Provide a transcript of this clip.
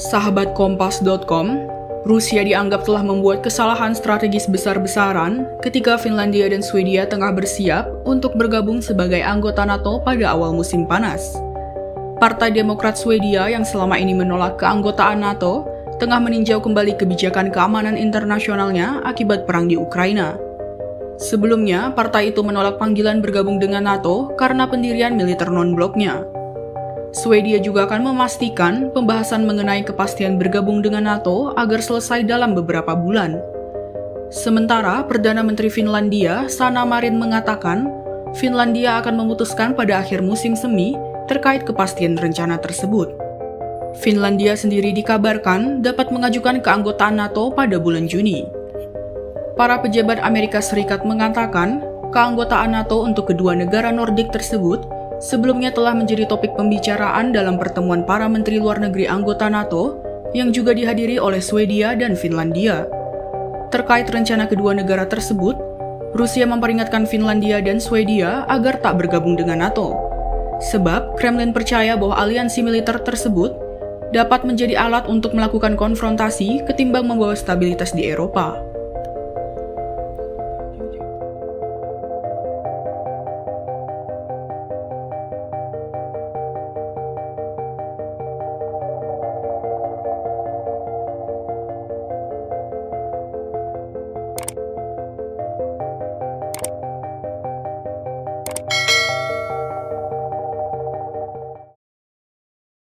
Sahabat Kompas.com, Rusia dianggap telah membuat kesalahan strategis besar-besaran ketika Finlandia dan Swedia tengah bersiap untuk bergabung sebagai anggota NATO pada awal musim panas. Partai Demokrat Swedia yang selama ini menolak keanggotaan NATO tengah meninjau kembali kebijakan keamanan internasionalnya akibat perang di Ukraina. Sebelumnya, partai itu menolak panggilan bergabung dengan NATO karena pendirian militer non-bloknya. Swedia juga akan memastikan pembahasan mengenai kepastian bergabung dengan NATO agar selesai dalam beberapa bulan. Sementara, Perdana Menteri Finlandia, Sanna Marin mengatakan, Finlandia akan memutuskan pada akhir musim semi terkait kepastian rencana tersebut. Finlandia sendiri dikabarkan dapat mengajukan keanggotaan NATO pada bulan Juni. Para pejabat Amerika Serikat mengatakan, keanggotaan NATO untuk kedua negara Nordik tersebut sebelumnya telah menjadi topik pembicaraan dalam pertemuan para menteri luar negeri anggota NATO yang juga dihadiri oleh Swedia dan Finlandia. Terkait rencana kedua negara tersebut, Rusia memperingatkan Finlandia dan Swedia agar tak bergabung dengan NATO. Sebab Kremlin percaya bahwa aliansi militer tersebut dapat menjadi alat untuk melakukan konfrontasi ketimbang membawa stabilitas di Eropa.